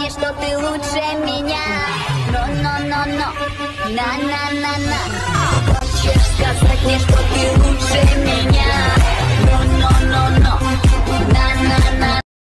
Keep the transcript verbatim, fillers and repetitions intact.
мне, что ты лучше меня. Но-но-но-но, на-на-на-на. Хочешь сказать мне, что ты лучше